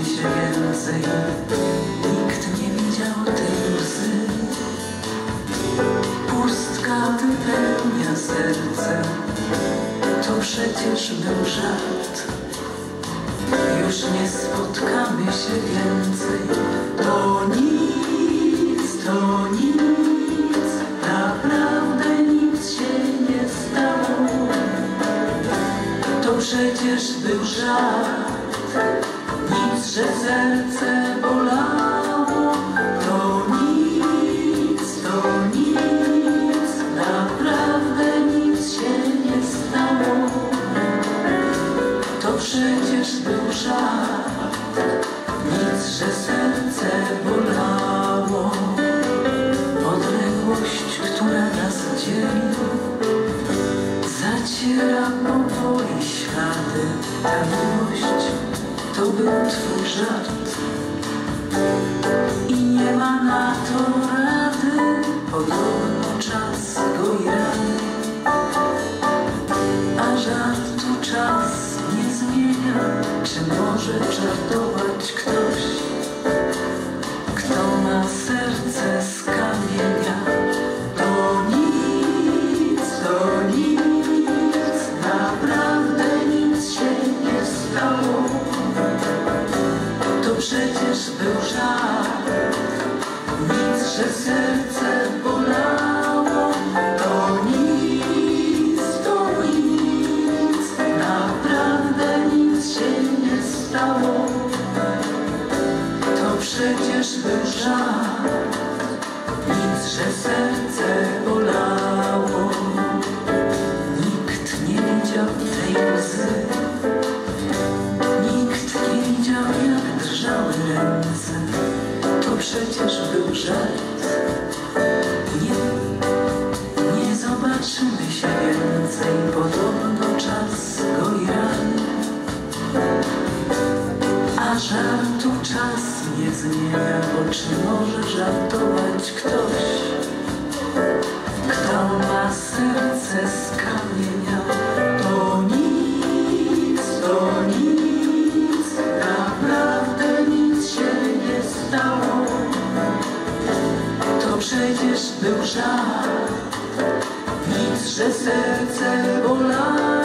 się więcej. Nikt nie widział tej łzy. Pustka wypełnia serce. To przecież był żart. Już nie spotkamy się więcej. To nic, to nic. Naprawdę nic się nie stało. To przecież był żart. Nic, że serce bolało. To nic, to nic. Naprawdę nic się nie stało. To przecież był żart. Nic, że serce bolało. Odległość, która nas dzieli, zaciera powoli ślady. Ta miłość to był twój żart. I nie ma na to rady. Podobno czas go i rany. A żartu czas nie zmienia. Czy może żartować ktoś, kto ma serce z kamienia? To nic, to nic. Naprawdę nic się nie stało. To przecież był żart. Nic, że serce bolało. To nic, to nic. Naprawdę nic się nie stało. To przecież był żart. Nic, że serce bolało. Nikt nie widział tej łzy. Nikt nie widział, jak drżały ręce. To przecież był żart. Nie zobaczymy się więcej. Podobno czas goi rany. A żartu czas nie zmienia. Bo czy może żartować ktoś, kto ma serce z kamienia? To nic, to nic. Naprawdę nic się nie stało. To przecież był żart. Nic, że serce bolało.